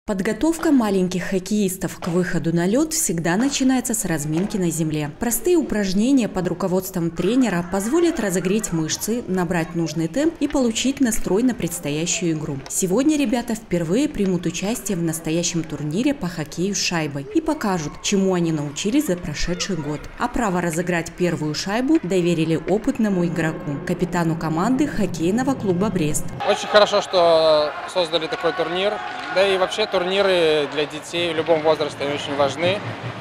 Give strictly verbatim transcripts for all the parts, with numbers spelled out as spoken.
Подготовка маленьких хоккеистов к выходу на лед всегда начинается с разминки на земле. Простые упражнения под руководством тренера позволят разогреть мышцы, набрать нужный темп и получить настрой на предстоящую игру. Сегодня ребята впервые примут участие в настоящем турнире по хоккею с шайбой и покажут, чему они научились за прошедший год. А право разыграть первую шайбу доверили опытному игроку, капитану команды хоккейного клуба «Брест». Очень хорошо, что создали такой турнир, да и вообще турниры для детей в любом возрасте очень важны,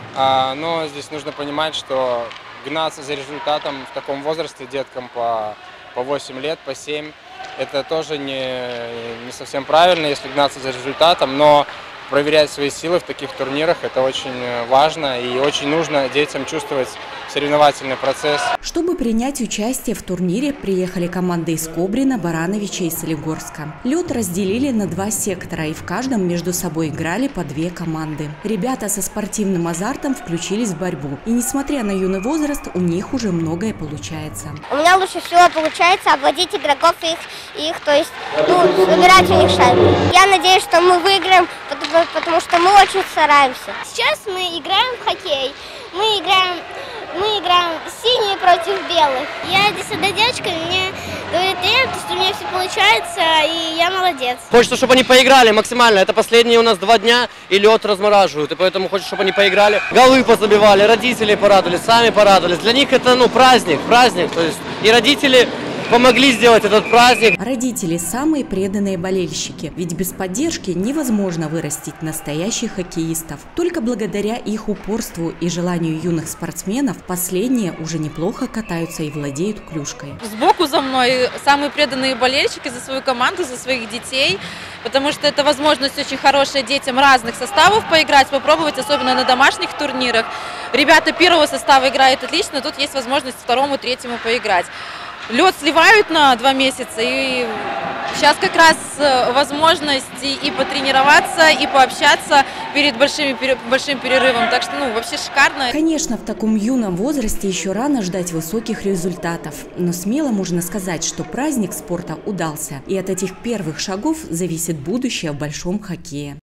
но здесь нужно понимать, что гнаться за результатом в таком возрасте деткам по, по восемь лет, по семь, это тоже не, не совсем правильно, если гнаться за результатом, но проверять свои силы в таких турнирах – это очень важно и очень нужно детям чувствовать соревновательный процесс. Чтобы принять участие в турнире, приехали команды из Кобрина, Барановича и Солигорска. Лед разделили на два сектора, и в каждом между собой играли по две команды. Ребята со спортивным азартом включились в борьбу, и несмотря на юный возраст, у них уже многое получается. У меня лучше всего получается обводить игроков и их, их то есть, ну, собирать у них шайбу. Я надеюсь, что мы выиграем, потому, потому что мы очень стараемся. Сейчас мы играем в хоккей. Мы играем, мы играем синие против белых. Я здесь одна девочка, мне говорит тренер, что у меня все получается, и я молодец. Хочется, чтобы они поиграли максимально. Это последние у нас два дня, и лед размораживают. И поэтому хочется, чтобы они поиграли. Голы позабивали, родители порадовались, сами порадовались. Для них это ну, праздник, праздник. То есть и родители помогли сделать этот праздник. Родители – самые преданные болельщики, ведь без поддержки невозможно вырастить настоящих хоккеистов. Только благодаря их упорству и желанию юных спортсменов последние уже неплохо катаются и владеют клюшкой. Сбоку за мной самые преданные болельщики за свою команду, за своих детей, потому что это возможность очень хорошая детям разных составов поиграть, попробовать, особенно на домашних турнирах. Ребята первого состава играют отлично, тут есть возможность второму, третьему поиграть. Лед сливают на два месяца, и сейчас как раз возможность и потренироваться, и пообщаться перед большим, большим перерывом. Так что, ну, вообще шикарно. Конечно, в таком юном возрасте еще рано ждать высоких результатов. Но смело можно сказать, что праздник спорта удался. И от этих первых шагов зависит будущее в большом хоккее.